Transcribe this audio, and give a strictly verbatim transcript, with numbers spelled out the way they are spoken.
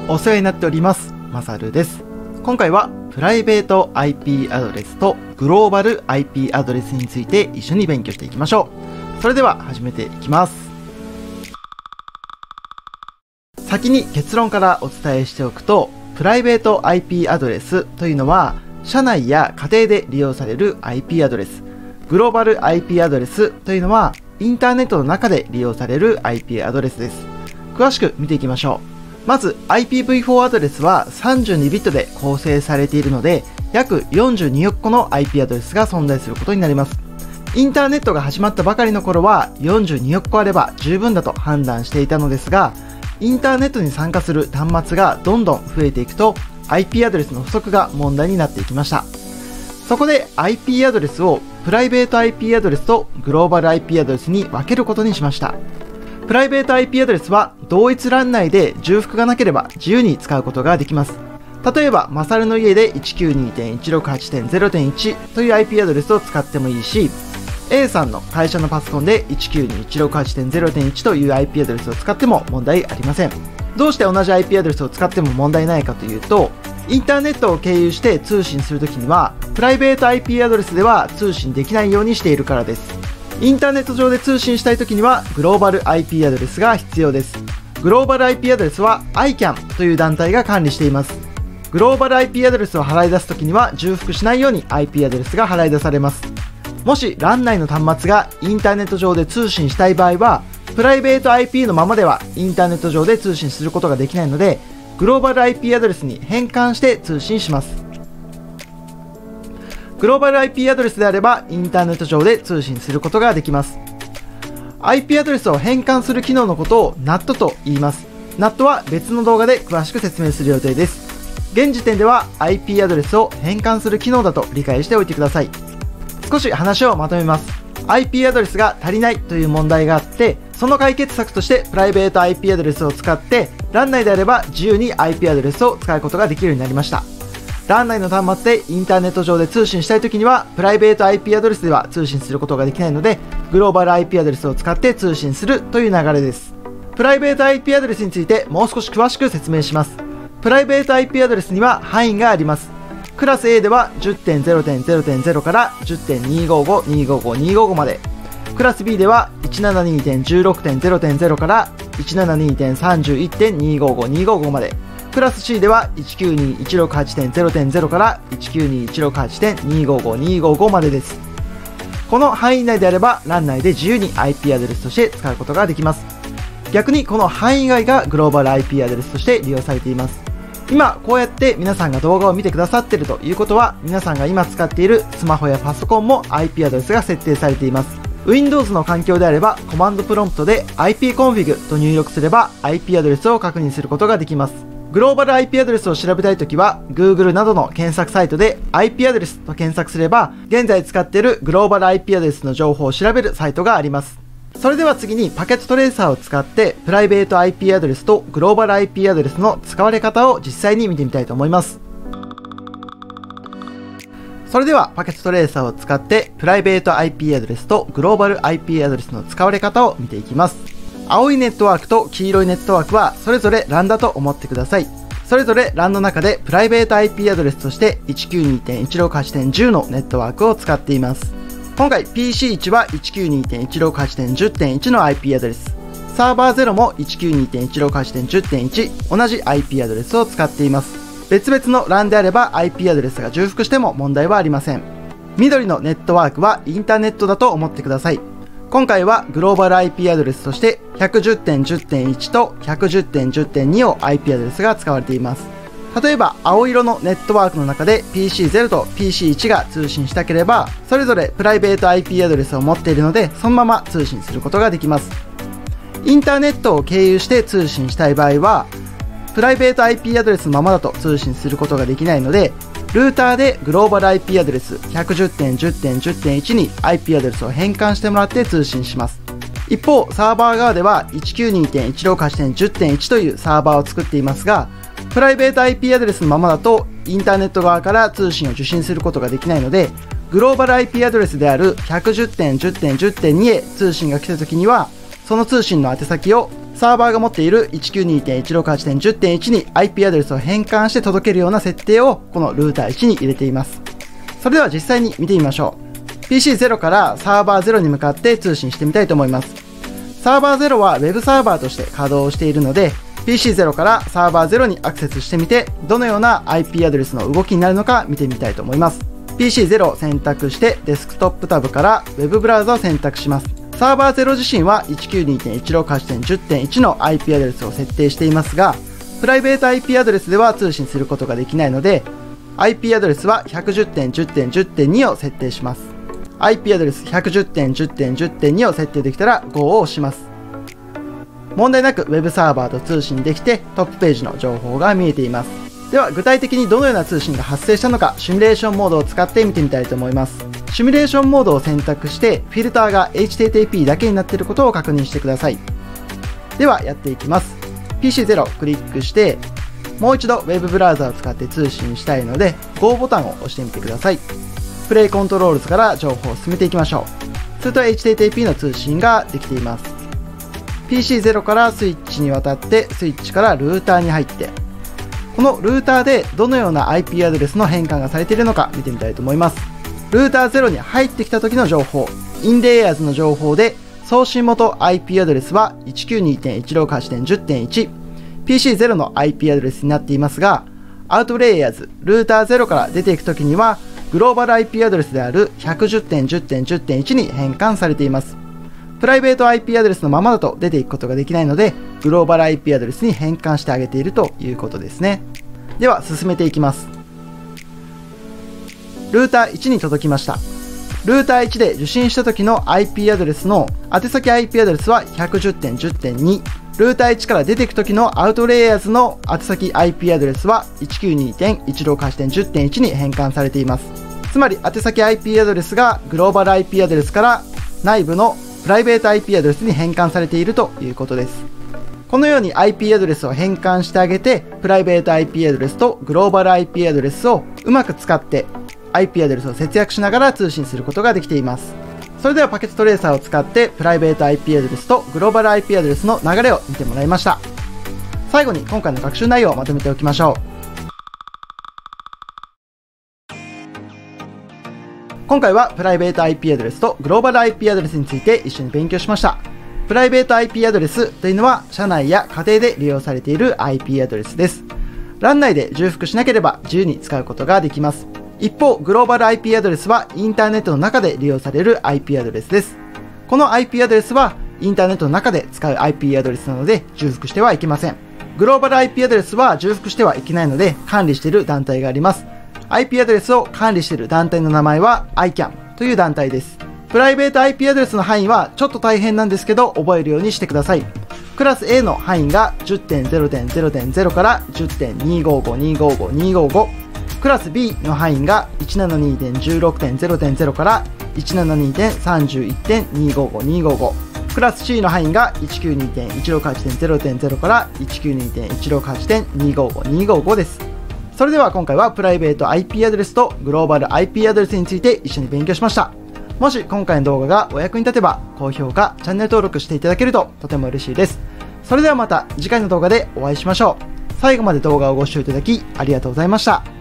お世話になっております。まさるです。今回はプライベート アイピー アドレスとグローバル アイピー アドレスについて一緒に勉強していきましょう。それでは始めていきます。先に結論からお伝えしておくと、プライベート アイピー アドレスというのは社内や家庭で利用される アイピー アドレス、グローバル アイピー アドレスというのはインターネットの中で利用される アイピー アドレスです。詳しく見ていきましょう。まず アイピーブイフォー アドレスはさんじゅうにビットで構成されているので、約よんじゅうにおく個の アイピー アドレスが存在することになります。インターネットが始まったばかりの頃はよんじゅうにおく個あれば十分だと判断していたのですが、インターネットに参加する端末がどんどん増えていくと アイピー アドレスの不足が問題になっていきました。そこで アイピー アドレスをプライベート アイピー アドレスとグローバル アイピー アドレスに分けることにしました。プライベート アイピー アドレスは同一欄内で重複がなければ自由に使うことができます。例えば、マサルの家で いちきゅうにてんいちろくはちてんゼロてんいち という アイピー アドレスを使ってもいいし、A さんの会社のパソコンで いちきゅうにいちろくはちてんゼロてんいち という アイピー アドレスを使っても問題ありません。どうして同じ アイピー アドレスを使っても問題ないかというと、インターネットを経由して通信するときには、プライベート アイピー アドレスでは通信できないようにしているからです。インターネット上で通信したいときにはグローバル アイピー アドレスが必要です。グローバル アイピー アドレスは アイキャン という団体が管理しています。グローバル アイピー アドレスを払い出すときには重複しないように アイピー アドレスが払い出されます。もし ラン 内の端末がインターネット上で通信したい場合は、プライベート アイピー のままではインターネット上で通信することができないので、グローバル アイピー アドレスに変換して通信します。グローバル アイピー アドレスであればインターネット上で通信することができます。アイピー アドレスを変換する機能のことを ナット と言います。ナット は別の動画で詳しく説明する予定です。現時点では アイピー アドレスを変換する機能だと理解しておいてください。少し話をまとめます。アイピー アドレスが足りないという問題があって、その解決策としてプライベート アイピー アドレスを使って ラン 内であれば自由に アイピー アドレスを使うことができるようになりました。ラン 内の端末でインターネット上で通信したいときにはプライベート アイピー アドレスでは通信することができないので、グローバル アイピー アドレスを使って通信するという流れです。プライベート アイピー アドレスについてもう少し詳しく説明します。プライベート アイピー アドレスには範囲があります。クラス A では じゅってんゼロてんゼロてんゼロ から じゅってんにひゃくごじゅうご にひゃくごじゅうご にひゃくごじゅうごまで。クラス B では いちななにてんじゅうろくてんゼロてんゼロ から いちななにてんさんじゅういってんにひゃくごじゅうご にひゃくごじゅうごまで。クラス C では いちきゅうにいちろくはちてんゼロてんゼロ から いちきゅうにいちろくはちてんにひゃくごじゅうご にひゃくごじゅうごまでです。この範囲内であれば ラン 内で自由に アイピー アドレスとして使うことができます。逆にこの範囲外がグローバル アイピー アドレスとして利用されています。今こうやって皆さんが動画を見てくださっているということは、皆さんが今使っているスマホやパソコンも アイピー アドレスが設定されています。Windows の環境であればコマンドプロンプトで アイピー コンフィグと入力すれば アイピー アドレスを確認することができます。グローバル アイピー アドレスを調べたいときは Google などの検索サイトで アイピー アドレスと検索すれば、現在使っているグローバル アイピー アドレスの情報を調べるサイトがあります。それでは次にパケットトレーサーを使ってプライベート アイピー アドレスとグローバル アイピー アドレスの使われ方を実際に見てみたいと思います。それではパケットトレーサーを使ってプライベート アイピー アドレスとグローバル アイピー アドレスの使われ方を見ていきます。青いネットワークと黄色いネットワークはそれぞれ ラン だと思ってください。それぞれ ラン の中でプライベート アイピー アドレスとして いちきゅうにてんいちろくはちてんじゅう のネットワークを使っています。今回 ピーシーワン は いちきゅうにてんいちろくはちてんじゅってんいち の アイピー アドレス、サーバーゼロも いちきゅうにてんいちろくはちてんじゅってんいち、同じ アイピー アドレスを使っています。別々の ラン であれば アイピー アドレスが重複しても問題はありません。緑のネットワークはインターネットだと思ってください。今回はグローバル アイピー アドレスとして ひゃくじゅってんじゅってんいち と ひゃくじゅってんじゅってんに を アイピー アドレスが使われています。例えば青色のネットワークの中で ピーシーゼロ と ピーシーワン が通信したければ、それぞれプライベート アイピー アドレスを持っているので、そのまま通信することができます。インターネットを経由して通信したい場合は、プライベート アイピー アドレスのままだと通信することができないので、ルーターでグローバル アイピー アドレス ひゃくじゅってんじゅってんじゅってんいち に アイピー アドレスを変換してもらって通信します。一方、サーバー側では いちきゅうにてんいちろくはちてんじゅってんいち というサーバーを作っていますが、プライベート アイピー アドレスのままだとインターネット側から通信を受信することができないので、グローバル アイピー アドレスである ひゃくじゅってんじゅってんじゅってんに へ通信が来た時には、その通信の宛先をサーバーが持っている いちきゅうにてんいちろくはちてんじゅってんいち に アイピー アドレスを変換して届けるような設定をこのルーターいちに入れています。それでは実際に見てみましょう。ピーシーゼロ からサーバーゼロに向かって通信してみたいと思います。サーバーゼロは Web サーバーとして稼働しているので、ピーシーゼロ からサーバーゼロにアクセスしてみて、どのような アイピー アドレスの動きになるのか見てみたいと思います。ピーシーゼロ を選択してデスクトップタブから Web ブラウザを選択します。サーバーゼロ自身は いちきゅうにてんいちろくはちてんじゅってんいち の アイピー アドレスを設定していますが、プライベート アイピー アドレスでは通信することができないので、アイピー アドレスは ひゃくじゅってんじゅってんじゅってんに を設定します。アイピー アドレス ひゃくじゅってんじゅってんじゅってんに を設定できたら ゴー を押します。問題なく Web サーバーと通信できてトップページの情報が見えています。では具体的にどのような通信が発生したのかシミュレーションモードを使って見てみたいと思います。シミュレーションモードを選択してフィルターが エイチティーティーピー だけになっていることを確認してください。ではやっていきます。ピーシーゼロ クリックしてもう一度 Web ブラウザを使って通信したいので ゴー ボタンを押してみてください。プレイコントロールズから情報を進めていきましょう。すると エイチティーティーピー の通信ができています。ピーシーゼロ からスイッチに渡ってスイッチからルーターに入って、このルーターでどのような アイピー アドレスの変換がされているのか見てみたいと思います。ルーターゼロに入ってきた時の情報、インレイヤーズの情報で送信元 アイピー アドレスは いちきゅうにてんいちろくはちてんじゅってんいち、ピーシーゼロ の アイピー アドレスになっていますが、アウトレイヤーズ、ルーターゼロから出ていく時にはグローバル アイピー アドレスである ひゃくじゅってんじゅってんじゅってんいち に変換されています。プライベート アイピー アドレスのままだと出ていくことができないので、グローバル アイピー アドレスに変換してあげているということですね。では進めていきます。ルーターいちに届きました。ルーターいちで受信した時の アイピー アドレスの宛先 アイピー アドレスは ひゃくじゅってんじゅってんに、ルーターいちから出ていく時のアウトレイヤーズの宛先 アイピー アドレスは いちきゅうにてんいちろくはちてんじゅってんいち に変換されています。つまり宛先 アイピー アドレスがグローバル アイピー アドレスから内部のプライベート アイピー アドレスに変換されているということです。このように アイピー アドレスを変換してあげて、プライベート アイピー アドレスとグローバル アイピー アドレスをうまく使って アイピー アドレスを節約しながら通信することができています。それではパケットトレーサーを使ってプライベート アイピー アドレスとグローバル アイピー アドレスの流れを見てもらいました。最後に今回の学習内容をまとめておきましょう。今回はプライベート アイピー アドレスとグローバル アイピー アドレスについて一緒に勉強しました。プライベート アイピー アドレスというのは社内や家庭で利用されている アイピー アドレスです。ラン内で重複しなければ自由に使うことができます。一方、グローバル アイピー アドレスはインターネットの中で利用される アイピー アドレスです。この アイピー アドレスはインターネットの中で使う アイピー アドレスなので重複してはいけません。グローバル アイピー アドレスは重複してはいけないので管理している団体があります。アイピー アドレスを管理している団体の名前は アイキャン という団体です。プライベート アイピー アドレスの範囲はちょっと大変なんですけど覚えるようにしてください。クラス A の範囲が じゅってんゼロてんゼロてんゼロ から じゅってんにひゃくごじゅうご にひゃくごじゅうご にひゃくごじゅうご、クラス B の範囲が いちななにてんじゅうろくてんゼロてんゼロ から いちななにてんさんじゅういちてんにひゃくごじゅうご にひゃくごじゅうご、クラス C の範囲が いちきゅうにてんいちろくはちてんゼロてんゼロ から いちきゅうにてんいちろくはちてんにひゃくごじゅうご にひゃくごじゅうごです。それでは今回はプライベート アイピー アドレスとグローバル アイピー アドレスについて一緒に勉強しました。もし今回の動画がお役に立てば高評価、チャンネル登録していただけるととても嬉しいです。それではまた次回の動画でお会いしましょう。最後まで動画をご視聴いただきありがとうございました。